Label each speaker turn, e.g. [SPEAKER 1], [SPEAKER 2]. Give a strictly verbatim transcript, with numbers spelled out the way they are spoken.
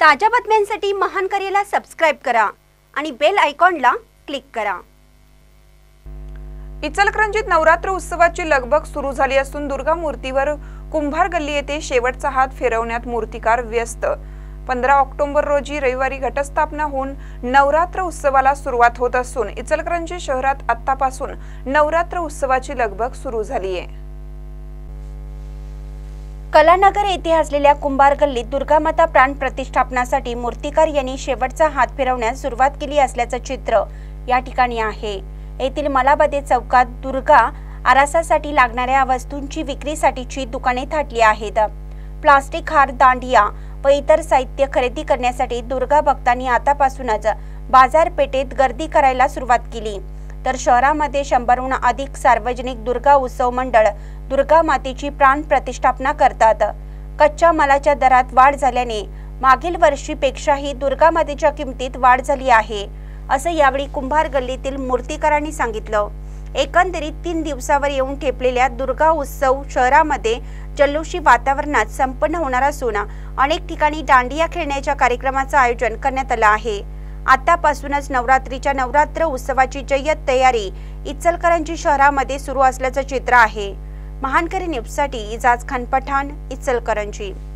[SPEAKER 1] ताज्या बातम्यांसाठी महानकरेला सबस्क्राइब करा आणि बेल आयकॉनला क्लिक करा।
[SPEAKER 2] इचलकरंजीत नवरात्र उत्सवाची लगबग सुरू झाली असून दुर्गा मूर्तीवर कुंभार गल्ली येथे शेवटचा हात फिरवण्यात मूर्तिकार व्यस्त। पंधरा ऑक्टोबर रोजी रविवारी घटस्थापना होऊन नवरात्र उत्सवाला सुरुवात होत असून इचलकरंजी शहरात आत्तापासून नवरात्र उत्सवाची लगबग सुरू झाली आहे।
[SPEAKER 1] कलानगर येथे असलेल्या कुंभार गल्लीत दुर्गा माता प्राण प्रतिष्ठापनासाठी मूर्तिकार यांनी शेवटचा हात फिरवण्यास सुरुवात केली असल्याचं चित्र या ठिकाणी आहे। येथील मलाबदे चौकात दुर्गा आरासासाठी लागणाऱ्या वस्तूंची विक्रीसाठीची दुकाने थाटली आहेत। प्लास्टिक हार, दांडिया व इतर साहित्य खरेदी करण्यासाठी दुर्गा भक्तांनी आतापासूनच बाजारपेठेत गर्दी करायला सुरुवात केली। तर शहरामध्ये शंभरहून अधिक सार्वजनिक दुर्गा उत्सव मंडळ दुर्गा मातेची प्राण प्रतिष्ठापना करतात। कच्च्या मालाच्या दरात वाढ झाल्याने मागील वर्षीपेक्षाही दुर्गा मातेच्या किमतीत वाढ झाली आहे, असं यावेळी कुंभार गल्लीतील मूर्तिकारांनी सांगितलं। एकंदरीत तीन दिवसावर येऊन ठेपलेल्या दुर्गा उत्सव शहरामध्ये जल्लोषी वातावरणात संपन्न होणार असून अनेक ठिकाणी दांडिया खेळण्याच्या कार्यक्रमाचं आयोजन करण्यात आलं आहे। आतापासूनच नवरात्रीच्या नवरात्र उत्सवाची जय्यत तयारी इचलकरंजी शहरामध्ये सुरू असल्याचं चित्र आहे। महानकरी न्यूजसाठी इजाज खान पठाण, इचलकरंजी।